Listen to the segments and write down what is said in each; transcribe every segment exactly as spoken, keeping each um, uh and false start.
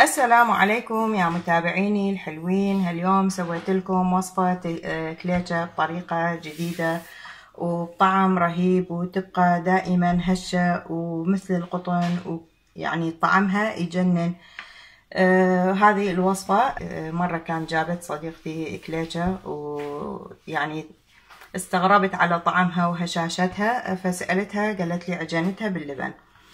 السلام عليكم يا متابعيني الحلوين. اليوم سويت لكم وصفة كليتشة بطريقة جديدة وبطعم رهيب وتبقى دائما هشة ومثل القطن، ويعني طعمها يجنن. آه هذه الوصفة آه مرة كان جابت صديقتي كليتشة ويعني استغربت على طعمها وهشاشتها، فسألتها قالت لي عجنتها باللبن.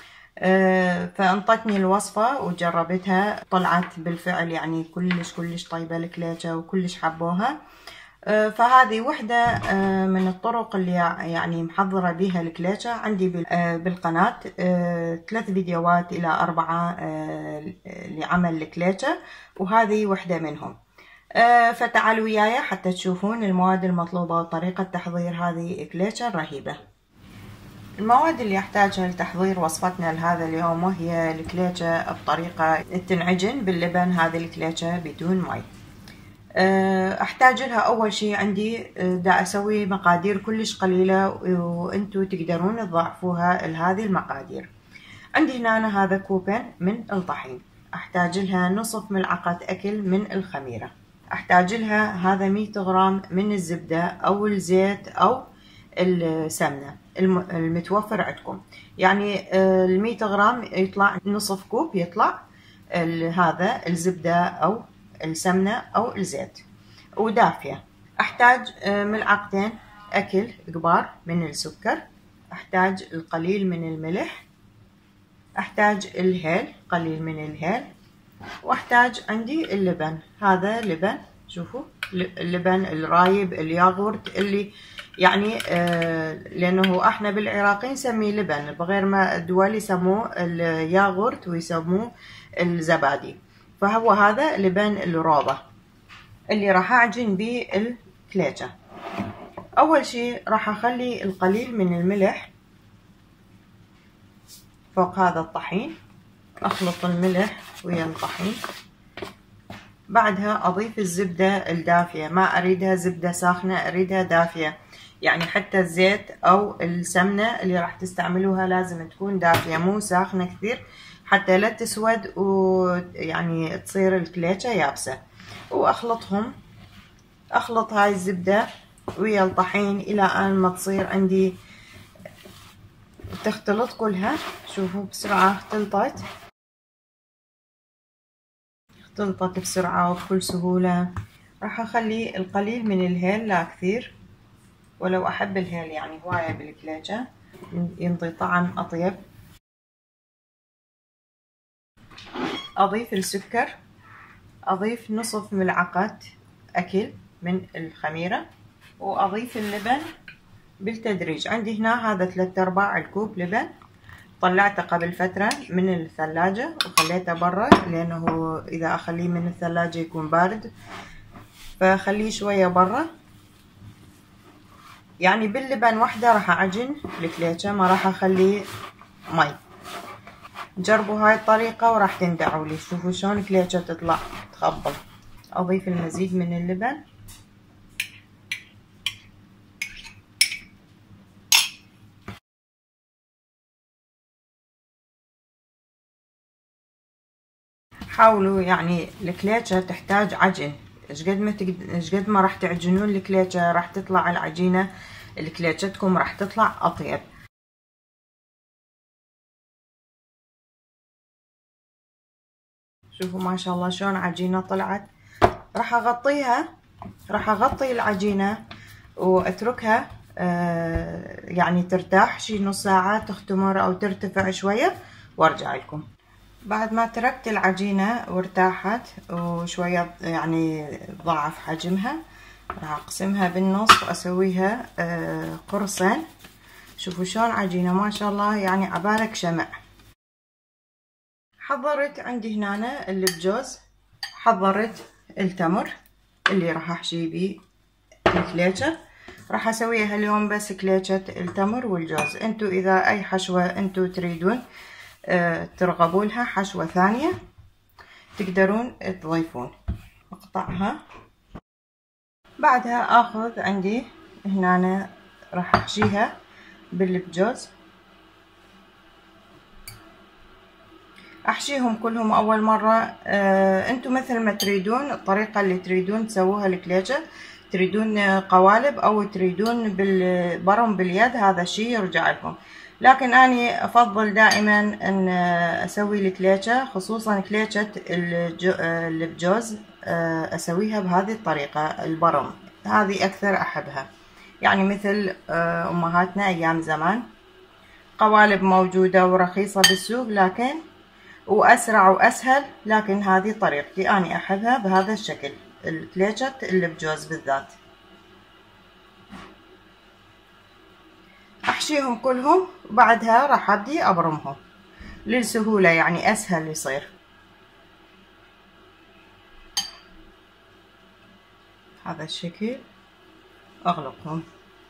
فانطتني الوصفة وجربتها، طلعت بالفعل يعني كلش كلش طيبة الكليتشة وكلش حبوها. فهذه وحدة من الطرق اللي يعني محضرة بها الكليتشة عندي بالقناة، ثلاث فيديوهات إلى أربعة لعمل الكليتشة، وهذه وحدة منهم. فتعالوا وياي حتى تشوفون المواد المطلوبة وطريقة تحضير هذه الكليتشة الرهيبة. المواد اللي يحتاجها لتحضير وصفتنا لهذا اليوم وهي الكليتشة بطريقة تنعجن باللبن. هذه الكليتشة بدون مي. احتاج لها اول شي عندي دا اسوي مقادير كلش قليلة وانتو تقدرون تضاعفوها لهذه المقادير. عندي هنا هذا كوبين من الطحين، احتاج لها نصف ملعقة اكل من الخميرة، احتاج لها هذا مية غرام من الزبدة او الزيت او السمنة المتوفر عندكم. يعني المية غرام يطلع نصف كوب، يطلع هذا الزبدة أو السمنة أو الزيت ودافية. أحتاج ملعقتين أكل كبار من السكر، أحتاج القليل من الملح، أحتاج الهيل قليل من الهيل، وأحتاج عندي اللبن. هذا لبن، شوفوا اللبن الرايب الياغورت اللي يعني آه لأنه احنا بالعراق نسميه لبن، بغير ما الدول يسموه الياغورت ويسموه الزبادي. فهو هذا لبن الروضة اللي راح اعجن به الكليتشة. اول شي راح اخلي القليل من الملح فوق هذا الطحين، اخلط الملح ويا الطحين. بعدها اضيف الزبدة الدافية، ما اريدها زبدة ساخنة، اريدها دافية. يعني حتى الزيت او السمنة اللي راح تستعملوها لازم تكون دافية، مو ساخنة كثير حتى لا تسود ويعني تصير الكليتشة يابسة. واخلطهم، اخلط هاي الزبدة ويا الطحين الى ان ما تصير عندي تختلط كلها. شوفوا بسرعة اختلطت اختلطت بسرعة وبكل سهولة. راح اخلي القليل من الهيل، لا كثير، ولو احب الهيل يعني هواية بالكليتشة ينطي طعم اطيب. اضيف السكر، اضيف نصف ملعقة اكل من الخميرة، واضيف اللبن بالتدريج. عندي هنا هذا ثلاثة ارباع الكوب لبن، طلعته قبل فترة من الثلاجة وخليته برا، لانه اذا اخليه من الثلاجة يكون بارد، فخليه شوية برا. يعني باللبن وحده راح اعجن الكليتشة، ما راح اخليه مي. جربوا هاي الطريقة وراح تندعوا لي. شوفوا شلون الكليتشة تطلع تخبل. اضيف المزيد من اللبن، حاولوا يعني الكليتشة تحتاج عجن، ايش قد ما تقد... ايش قد ما راح تعجنون الكليتشة راح تطلع العجينة الكليتشتكم راح تطلع اطيب. شوفوا ما شاء الله شلون عجينة طلعت. راح اغطيها، راح اغطي العجينة واتركها آه يعني ترتاح شي نص ساعة، تختمر او ترتفع شوية وارجع لكم. بعد ما تركت العجينة وارتاحت وشوية يعني ضعف حجمها، راح اقسمها بالنص واسويها آه قرصين. شوفوا شلون عجينة ما شاء الله، يعني عبالك شمع. حضرت عندي هنا اللبجوز، حضرت التمر اللي راح احشي بيه الكليتشة. راح اسويها اليوم بس كليتشة التمر والجوز. انتو اذا اي حشوة انتو تريدون اه ترغبوا لها حشوة ثانية تقدرون تضيفون. اقطعها. بعدها اخذ عندي هنا راح احشيها باللبجوز. احشيهم كلهم اول مرة. آه انتم مثل ما تريدون، الطريقة اللي تريدون تسووها الكليجة، تريدون قوالب او تريدون بالبرم باليد، هذا الشيء يرجع لكم. لكن اني افضل دائما ان اسوي الكليجة، خصوصا كليجة اللي بجوز اسويها بهذه الطريقة البرم، هذه اكثر احبها. يعني مثل امهاتنا ايام زمان، قوالب موجودة ورخيصة بالسوق لكن واسرع واسهل، لكن هذه طريقتي اني احبها بهذا الشكل، الكليجة اللي بجوز بالذات. احشيهم كلهم وبعدها راح ابدي ابرمهم للسهولة، يعني اسهل يصير. هذا الشكل اغلقهم،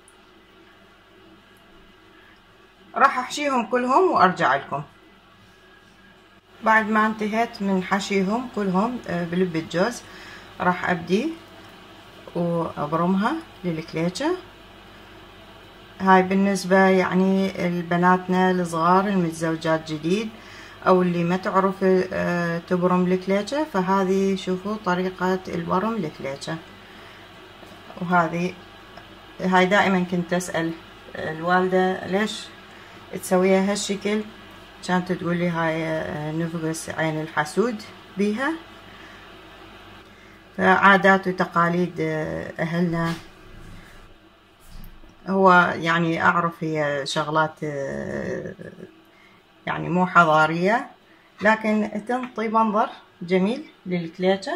راح احشيهم كلهم وارجع لكم. بعد ما انتهيت من حشيهم كلهم بلب الجوز، راح ابدي وابرمها للكليجة. هاي بالنسبة يعني البناتنا الصغار المتزوجات جديد او اللي ما تعرف تبرم الكليجة، فهذه شوفوا طريقة البرم الكليجة. وهذه هاي دائما كنت اسأل الوالدة ليش تسويها هالشكل، كانت تقولي هاي نفقس عين الحسود بيها. عادات وتقاليد اهلنا، هو يعني اعرف هي شغلات يعني مو حضارية، لكن تنطي منظر جميل للكليجة.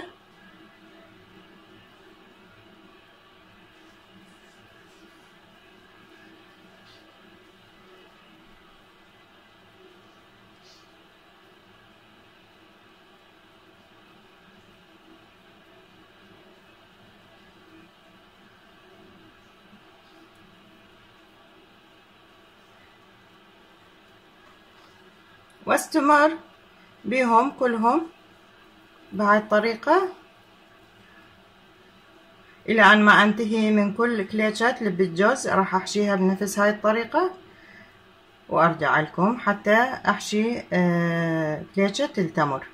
واستمر بهم كلهم بهاي الطريقة الى ان ما انتهي من كل كليجة لب الجوز. راح احشيها بنفس هاي الطريقة وارجع لكم حتى احشي كليجة التمر.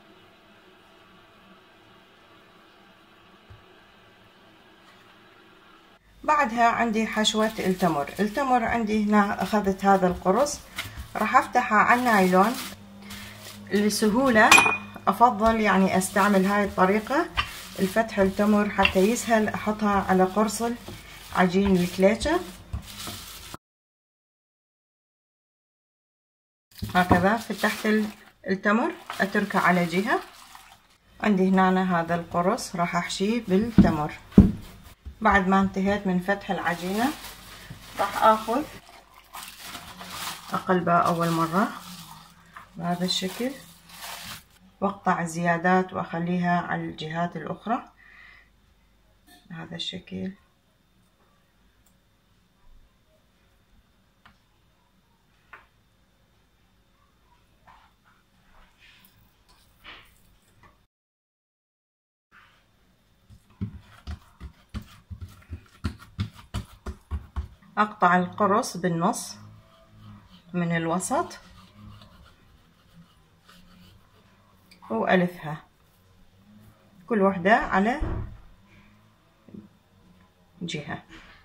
بعدها عندي حشوة التمر. التمر عندي هنا اخذت هذا القرص، راح افتحها على النايلون لسهولة. افضل يعني استعمل هاي الطريقة الفتح التمر حتى يسهل احطها على قرص عجين الكليجة. هكذا فتحت التمر، اتركه على جهة. عندي هنا هذا القرص راح احشيه بالتمر. بعد ما انتهيت من فتح العجينة راح اخذ اقلبها اول مرة بهذا الشكل، واقطع الزيادات واخليها على الجهات الاخرى بهذا الشكل. اقطع القرص بالنص من الوسط والفها كل وحدة على جهة.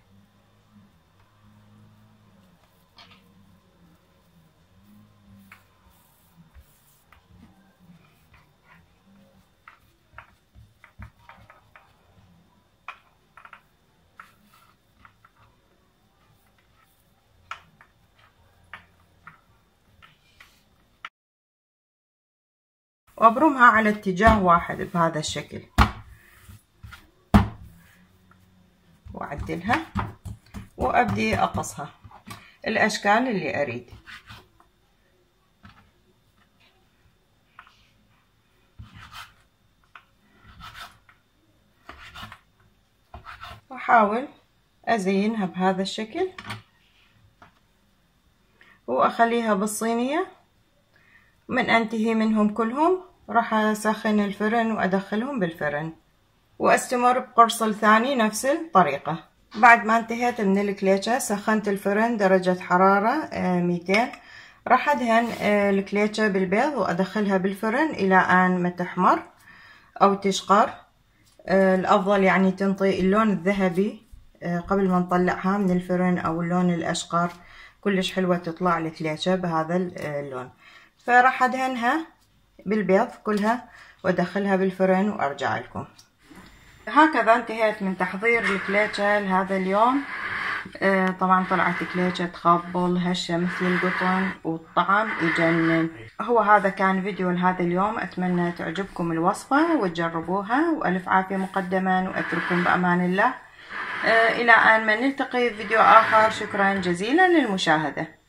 وابرمها على اتجاه واحد بهذا الشكل، واعدلها وابدي اقصها الاشكال اللي اريد. واحاول ازينها بهذا الشكل واخليها بالصينية. من انتهي منهم كلهم راح اسخن الفرن وادخلهم بالفرن، واستمر بقرص الثاني نفس الطريقة. بعد ما انتهيت من الكليجة سخنت الفرن درجة حرارة ميتين راح أدهن الكليتشة بالبيض وأدخلها بالفرن إلى أن ما تحمر أو تشقر. الأفضل يعني تنطي اللون الذهبي قبل ما نطلعها من الفرن، أو اللون الأشقر. كلش حلوة تطلع الكليتشة بهذا اللون. فراح أدهنها بالبيض كلها وأدخلها بالفرن وأرجع لكم. هكذا انتهيت من تحضير الكليتشة لهذا اليوم. آه طبعا طلعت كليتشة تخبل هشة مثل القطن والطعم يجنن. هو هذا كان فيديو لهذا اليوم، أتمنى تعجبكم الوصفة وتجربوها، وألف عافية مقدما، وأترككم بأمان الله. آه إلى أن ما نلتقي في فيديو آخر. شكرا جزيلا للمشاهدة.